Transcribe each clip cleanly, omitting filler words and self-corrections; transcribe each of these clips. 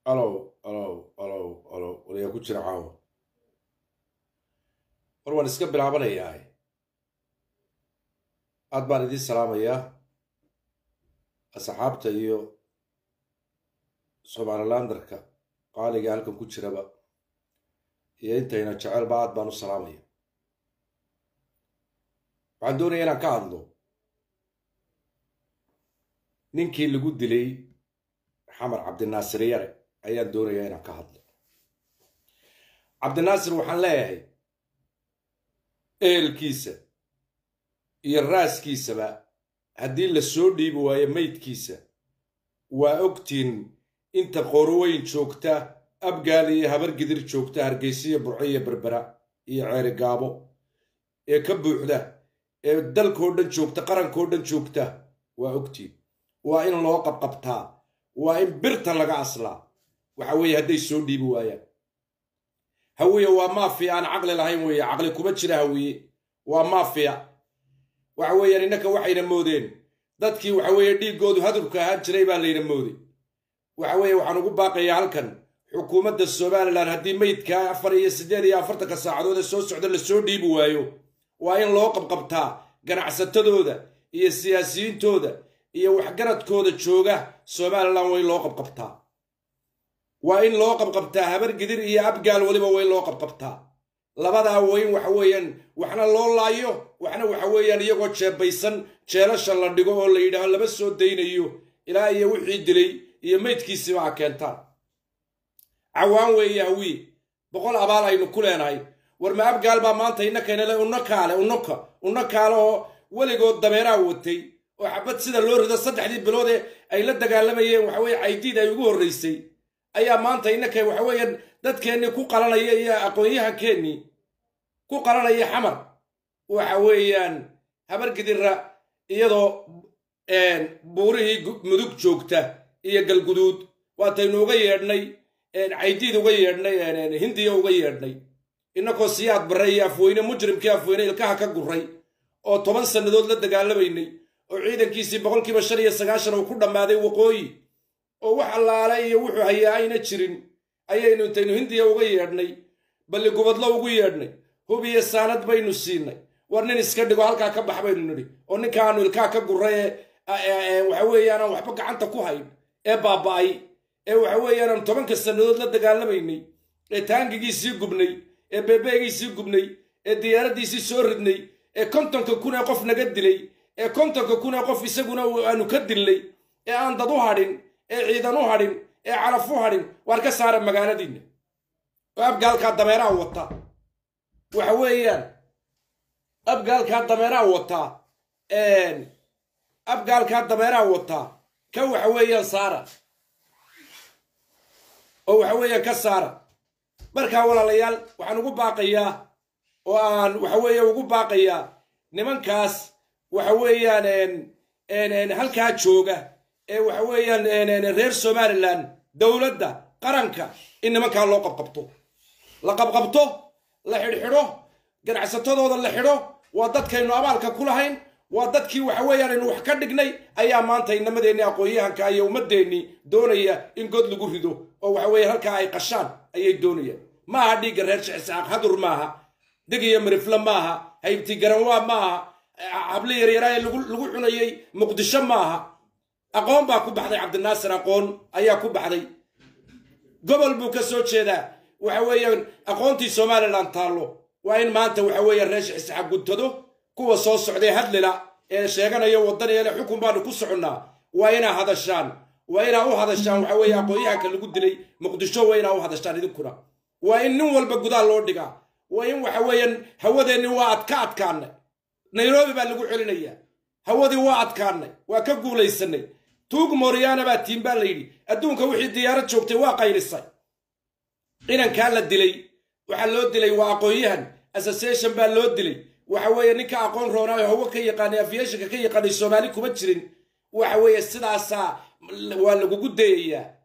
الو ولا ku jira caawa war waan iska bilaabanayaa aad baan idin salaamayaa asxaabta iyo Somalilandarka qaaliga halkan ku jiraba iyo intayna jecel baad baan u salaamaya waxaan doonayaa inaan ka hadlo ninkii lagu dilay xamar Cabdinaasir yare ayaan doonayaa inaan ka hadlo Cabdinaasir waxaan leeyahay eelkiisa iyo raaskiisaba haddii la soo dhiibi waayo maydkiisa waa ogtiin inta qorweyn joogta abgaal iyo habar gidir joogta hargeysa burco iyo berbera iyo ceeri gaabo ee ka buuxda ee dalkoo dhan joogta qarankoo dhan joogta waa ogtiin waa in loo qabqabtaa waa in birta laga aslaa waxa weeye hadday soo dhiibi waayaan hawiye waa maafiya aan caqli lahayn weeye caqli kuma jira hawiye waa maafiya waxa weeyaan innaka waxayna moodeen dadkii waxa weeye dhiigoodu hadurka ahaan jiray baa layna mooday waxa weeye waxaan ugu baaqayaa halkan xukuumadda Somaliland haddii maydka 48 saacadood soo socda la soo dhiibi waayo waa in loo qabqabtaa ganacsatadooda iyo siyaasiyiintooda iyo waxgaradkooda jooga Somaliland way loo qabqabtaa waa in loo qabqabtaa habar gidir iyo abgaal waliba way loo qabqabtaa labada weyn waxa weeyaan waxna loo laayo waxna waxa weeyaan iyagoo jeebaysan jeelasha la dhigo oo la yiraahdo laba soo deynayo ilaa iyo wixii dilay iyo maydkiisa waa keentaan awaan weeye hawi boqol abaal aynu ku leenahay war ma abgaal baa maanta inakeenale unakaale oo waligood dameeraha watay oo xabad sida loo rido 3 bilood ay la dagaalamayeen waxa weeye aydiid ay ugu horeysay ayaa maanta inakay waxa weeyaan dadkeenni ku qalanaya iyo aqoonyahankeenni ku qalanaya xamar waxa weeyaan habar gidirra iyadoo buurihii mudug joogta iyo galguduud waataynu uga yeedhnay aydiid uga yeedhnay hindiya uga yeedhnay inakoo siyaad baray afweyne mujrimkii afweyne ilkaha ka guray oo 10 sanadood la dagaalabaynay oo ciidankiisii 95% uu ku dhamaaday waqooyi oo wax allaale iyo wuxuu hayaa ayna jirin ayaynu intaynu hindiya uga yeedhnay balli gubadlo ugu yeedhnay hubiye saanad baynu siinay war nin iska dhigo halkaa ka bax baynu nidhi oo ninkaanu ilkaa ka guray waxa weeyaan waxba gacanta ku hayn ee baaba'ay ee waxa weeyaan 10 sanadood la dagaalabaynay ee taangigiisii gubnay ee beebeegiisii gubnay ee diyaaradiisii soo ridnay ee 50,000 qof naga dilay ee 50,000 qof isaguna aanu ka dilay ee aan dad u hadhin ee ciidan u hadhin ee calaf u hadhin war ka saara magaaladiina oo abgaalka dameeraha wata waxa weeyaan abgaalka dameeraha wata abgaalka dameeraha wata ka waxa weeyaan saara oo waxa weeyaan ka saara marka walaalayaal waxaan ugu baaqayaa oo aan waxa weeye ugu baaqayaa nimankaas waxa weeyaan halkaa jooga ee waxa weeyaan reer Somaliland dawladda qaranka in nimanka loo qabqabto la qabqabto la xidhxidho ganacsatadooda la xidho waa dadkaynu abaalka ku lahayn waa dadkii waxa weeyaan inuu wax ka dhignay ayaa maanta inamadeenni aqoonyahanka iyo ummadeenni doonaya in god lagu rido oo waxa weeye halka ay qashaan ayay doonayaan ma aha dhiigga reer Shicsaaq hadur maaha digiyo marifla maaha haybti garan waa maaha habli yaryaraay lagu cunayay muqdisho maaha aqoon baa ku baxday Cabdinaasir aqoon ayaa ku baxday gobol buu ka soo jeedaa waxa weeyaan aqoontii Somaliland taalo waa in maanta waxa weeyaan reer Shicsaaq gudtado kuwa soo socday hadlila ee sheeganayo wadan ee xukun baan ku soconaa waa ina hadashaan waa ina u hadashaan waxa weeye aqoonyahanka lagu dilay muqdisho waa ina u hadashaan idinkuna waa in nin walba gudaha loo dhigaa waa in waxa weeyaan hawadeenni waa adkaanay Nairobi baa lagu celinaya hawadii waa adkaanay waa ka guulaysanay tuug Moriana baa tiimba la yiri adduunka wixii diyaarad joogtay waa qaylisay inanka la dilay waxa loo dilay waa aqoonyahan association baa loo dilay waxa weeye ninka aqoon roonaayo hawo ka yaqaan aviation ka yaqaan Soomaali kuma jirin waxa weeye sidaas waa lagu gudeeyaa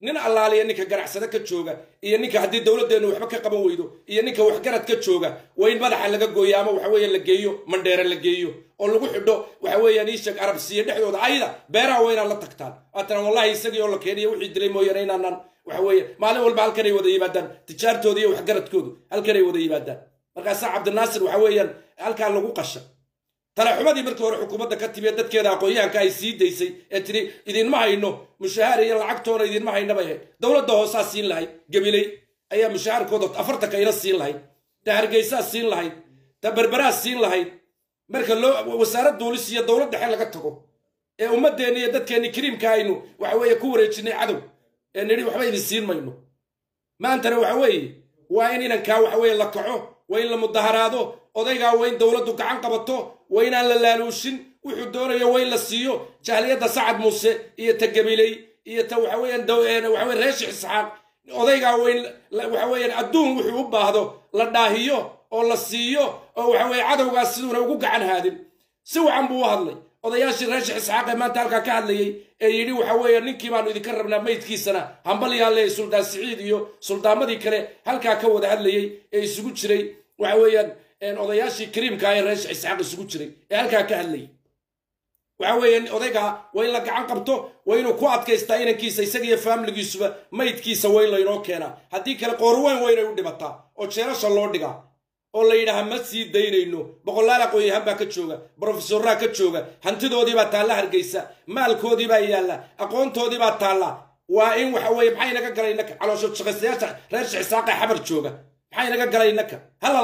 nin allaaliya ninka ganacsada ka jooga iyo ninka haddii dowladdeenu waxba ka qaban weydo iyo ninka waxgarad ka jooga waa in madaxa laga gooyo ama waxa weeye la geeyo mandheere la geeyo oo lagu xidho waxa weeyaan iishag arabsiya dhexdooda ayda beeraha waa inaan la tagtaan aatana wallahi isagii oo la keeniyo wixii dilay mooyaane inaanan waxa weeye maalin walba halkanay wada yimaadaan tijaartooda iyo waxgaradkoodu halkanay wada yimaadaan markaasaa cabdinaasir waxa weeyaan halkaa lagu qasha talaxumadii markii hore xukuumadda ka timiye dadkeeda aqoon-yahanka ay sii daysay ee tiri idinma hayno mushahaar iyo lacagtoona idinma hayna bay ahayd dowladda hoosaa siin lahayd gabiley ayaa mushahaarkooda 40 kayla siin lahayd ta hargeysaa siin lahayd ta berberaa siin lahayd marka loo wasaarad duulis iyo dowlad dhexe laga tago ee ummadeenni iyo dadkeenni kariimka aynu waxa weeye ku wareejinay cadow ee nidhi waxba idin siin mayno maantana waxa weeye waa in inankaa waxa weeye la kaco waa in la mudaharaado odaygaa waa in dowladdu gacan qabato waa inaan la laaluushin wuxuu doonayo waa in la siiyo jahliyadda sacad muuse iyo ta gabiley iyo ta waxa weeyaan waxa weye reeshi isxaaq odaygaa waa in waxa weeyaan adduun wuxuu u baahdo la dhaahiyo oo la siiyo oo waxa weeye cadowgaas siduuna ugu gacan haadin si wacan buu u hadlay odayaashii reeshi isxaaq ee maanta halkaa ka hadlayey ee yidhi waxa weeye ninkii baanu idinka rabnaa maydkiisana hambalyaan leeyahay suldaan siciid iyo suldaamadii kale halkaa ka wada hadlayey ee isugu jiray waxa weeyaan odayaashii kariimka ee reesh isxaaq isugu jiray ee halkaa ka hadlayay waxa weeyaan odayga waa in la gacan qabto waa inuu ku adkaystaa inankiisa isaga iyo faamiligiisuba maydkiisa waa in laynoo keenaa haddii kale qoorweyn waa inay u dhibataa oo jeerasha loo dhigaa oo la yidhaaha ma sii daynayno boqolaal aqoon-yahan baa ka jooga brofesoraa ka jooga hantidoodii baa taalla hargeysa maalkoodii baa yaalla aqoontoodii baa taalla waa in waxa weeye maxay naga galay innaka caloosho shaqaystayaasha reer shixsaaqee xabar jooga maxay naga galay innaka hala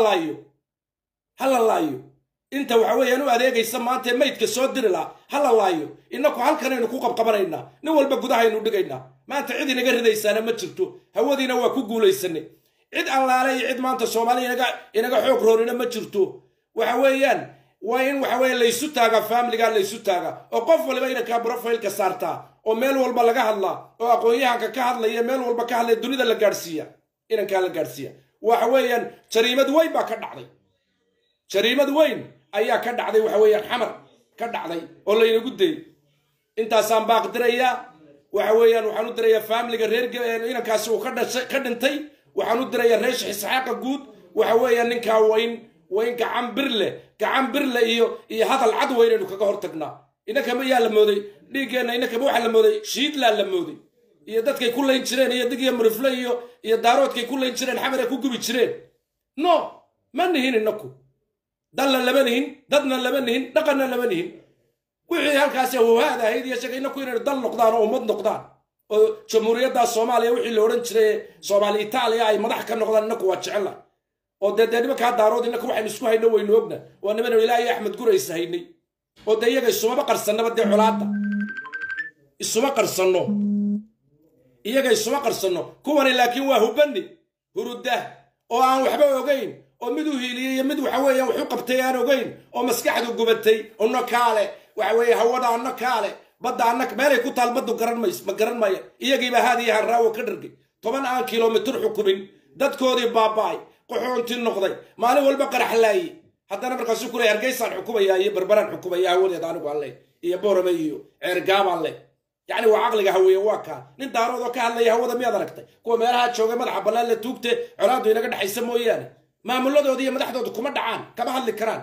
laayo inta waxa weeyaan u adeegaysa maanta ee maydka soo diri laha hala laayo innaku halkanaynu ku qabqabanaynaa nin walba gudahaynu dhigaynaa maanta cid inaga ridaysaana ma jirto hawadiina waa ku guulaysanay cid allaale iyo cid maanta soomaaliya inaga xoog roonina ma jirto waxa weeyaan waa in waxa weeye laysu taagaa faamiligaa laysu taagaa oo qof waliba inankaa brofailka saartaa oo meel walba laga hadlaa oo aqoon-yahanka ka hadlaya meel walba ka hadlaya dunida la gaadhsiiya inankaa la gaadhsiiya waxa weeyaan jariimad weyn baa ka dhacday jariimad weyn ayaa ka dhacday waxa weeyaan xamar ka dhacday oo laynagu dayay intaasaan baaq dirayaa waxa weeyaan waxaan u dirayaa faamiliga reer inankaasi uu ka dhintay waxaan u dirayaa reesh isxaaqa guud waxa weeyaan ninkaa wayn gacan birle iyo hadal cad weynaynu kaga hortagnaa inankama yaa la mooday dhiiggeenna inankama waxaa la mooday shiidlaa la mooday iyo dadkay ku layn jireen iyo dig iyo murifle iyo daaroodkay ku layn jireen xamar ay ku gubi jireen no ma nihin inaku dalna lama nihin dadna lama nihin dhaqanna lama nihin wixii halkaasi huhaada ahayd iyo sheegay inaku inaynu dal noqdaan oo ummad noqdaan oo jamhuuriyadda soomaaliya wixii la odhan jiray soomaali itaaliya ay madax ka noqdaan inaku waa jecella oo dee nimankaa daarood inaku waxaynu isku hayno waynu ogna waa nimanaynu ilaahay axmed guraysa haynay oo dee iyaga isumaba qarsannaba dee colaadda isuma qarsanno iyaga isuma qarsanno kuwani laakiin waa hubani hurudda oo aan waxba ogayn oo mid u hiiliyey iyo mid waxa weeyaan wax u qabtay aan ogayn oo maskaxdu gubatay unno kaale waxa weeye hawada anno kaale badda anna meelay ku taal baddu ma garan maya iyagiiba haadiya harraawo ka dhargay 10 kilomitir xukumin dadkoodii baaba'ay qaxoontii noqday maalin walba qaraxlaayey haddana markaasuu kuley hargeysaan xukumayaa iyo barbaraan xukumaya hawadeeda anigu alle iyo boorame iyo ceergaabaan leh yacni waa caqliga haweeye waa kaa nin daaroodoo ka hadlaya hawada miyaad aragtay kuwa meelaha joogay madaxa ballaan la tuugte colaaddu inaga dhexaysa mooyaane maamuladoodi iyo madaxdooda kuma dhacaan kama hadli karaan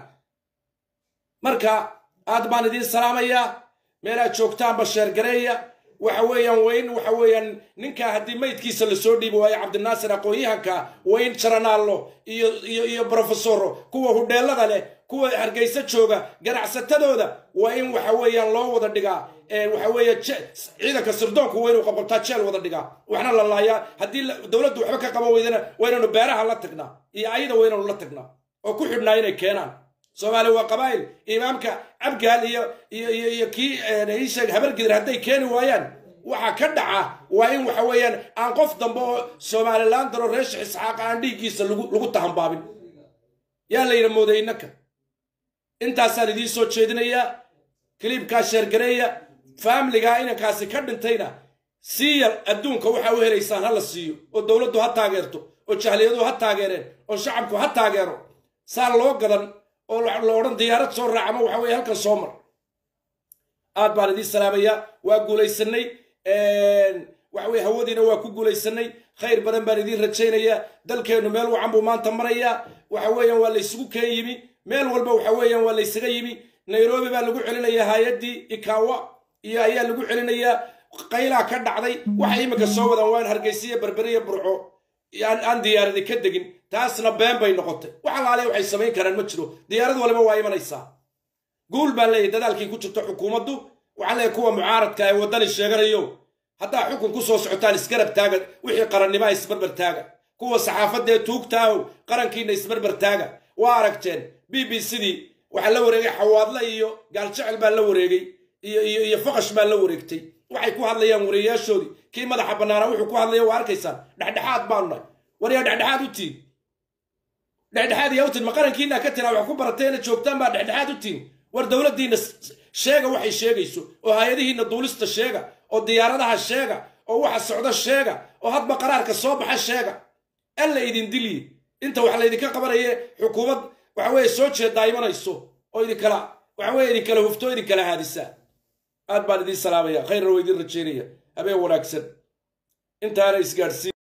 marka aad baan idiin salaamayaa meelaad joogtaanba sheergareeya waxa weeyaan wayn waxa weeyaan ninkaa haddii maydkiisa lasoo dhiibi waayo cabdinaasir aqoon-yahanka wayn jaranaallo iyo brofesoro kuwa hudheellada leh kuwa hargeysa jooga ganacsatadooda waa in waxa weeyaan loo wada dhigaa waxa weeye ciidanka sirdoonku waa inuu qabqabtaa jeel wada dhigaa waxna la laayaa haddii dowladdu waxba ka qaban weydana waa inaynu beeraha la tagnaa iyo ayada waa inaynu la tagnaa oo ku xidhnaa inay keenaan soomaaliya waa qabaa'il imaamka abgaal iyo kii iisheeg habargidir hadday keeni waayaan waxa ka dhaca waa in waxa weeyaan aan qof dambe oo somalilan daro reesh isxaaq aan dhiiggiisa lagu tahambaabin yaa layna mooday innaka intaasaan idiin soo jeedinayaa kiliibkaa sheergareeya faamiligaa inankaasi ka dhintayna siiya adduunka waxaa u helaysaan ha la siiyo oo dowladdu ha taageerto oo jahliyadu ha taageereen oo shacabku ha taageero saa loo gadan oo la odhan diyaarad soo raacama waxa weeye halkan soo mar aad baan idiin salaamayaa waa guulaysanay وحوي هودينا وكوكو ليسني خير بدن باردين رجينيا دلكينو ميل وعنبو مانتا مريا وحويا ولا يسوق كيمي ميل والبا وحويا ولا يسغيمي نيروبي با لغو علينيا هايدي إكاوا يا ayaa lagu celinaya qayla ka dhacday waxa imika soo wadan waan hargeysiye barbariye burco aan diyaarada ka degin taasna been bay noqotay waxa laalay waxay sameyn karaan ma jiro diyaarad waliba waa imanaysaa guul baa leeyahay dadaalkii ku jirto xukuumaddu waxa leeyahay kuwa mucaaradka ay wadani sheeganayo hadda xukun ku soo socotaan iskarab taagan wixii qarannimo isbarbar taaga kuwa saxaafadda tuugtaaw qarankiina isbarbar taaga waa aragteen BBC waxa la wareegay xawaadla iyo gaal jecel baa la wareegay iyo faqash baa la wareegtay waxay ku hadlayaan wariyaashoodii kii madaxa banaana wuxuu ku hadlayaa waa arkaysan dhaxdhaxaad baan nahay wariya dhaxdhaxaad u tiin dhaxdhaxaad yaa u tiin maqarankiina ka tira wax ku barateena joogtaan baa dhaxdhaxaad u tiin war dawladdiina sheega waxay sheegayso oo hay'adihiina duulista sheega oo diyaaradaha sheega oo waxa socda sheega oo hadba qaraarka soo baxa sheega alla idin dili inta wax la idinka qabanaya xukuumad waxa weeye soo jeedaa imanayso oo idin kala waxa weeye idin kala hufto idin kala haadisa aad baan idin salaamaya khayr weydin rajeynaya habeen wanaagsan intaana isgaarsiin